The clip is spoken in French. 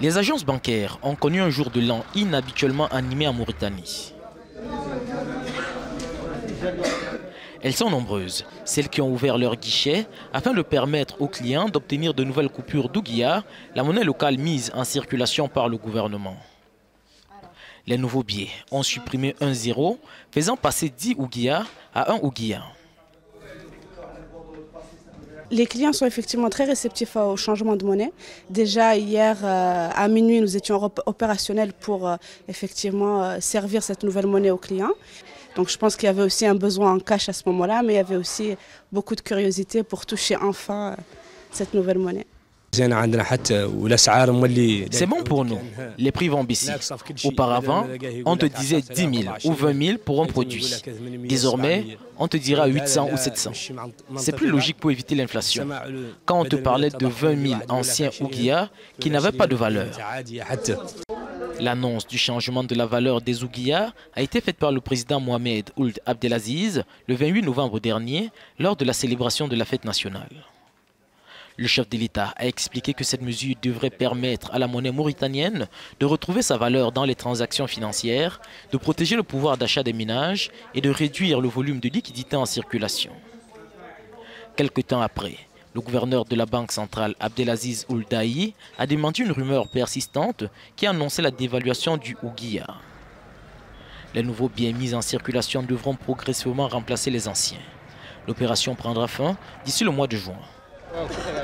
Les agences bancaires ont connu un jour de l'an inhabituellement animé en Mauritanie. Elles sont nombreuses, celles qui ont ouvert leurs guichets afin de permettre aux clients d'obtenir de nouvelles coupures d'Ouguiya, la monnaie locale mise en circulation par le gouvernement. Les nouveaux billets ont supprimé un zéro, faisant passer 10 Ouguiya à 1 Ouguiya. Les clients sont effectivement très réceptifs au changement de monnaie. Déjà hier à minuit, nous étions opérationnels pour effectivement servir cette nouvelle monnaie aux clients. Donc je pense qu'il y avait aussi un besoin en cash à ce moment-là, mais il y avait aussi beaucoup de curiosité pour toucher enfin cette nouvelle monnaie. C'est bon pour nous, les prix vont baisser. Auparavant, on te disait 10 000 ou 20 000 pour un produit. Désormais, on te dira 800 ou 700. C'est plus logique pour éviter l'inflation. Quand on te parlait de 20 000 anciens Ouguiya qui n'avaient pas de valeur. L'annonce du changement de la valeur des Ouguiya a été faite par le président Mohamed Ould Abdelaziz le 28 novembre dernier lors de la célébration de la fête nationale. Le chef de l'État a expliqué que cette mesure devrait permettre à la monnaie mauritanienne de retrouver sa valeur dans les transactions financières, de protéger le pouvoir d'achat des ménages et de réduire le volume de liquidités en circulation. Quelque temps après, le gouverneur de la Banque centrale Abdelaziz Ould Dahi a démenti une rumeur persistante qui annonçait la dévaluation du Ouguiya. Les nouveaux billets mis en circulation devront progressivement remplacer les anciens. L'opération prendra fin d'ici le mois de juin.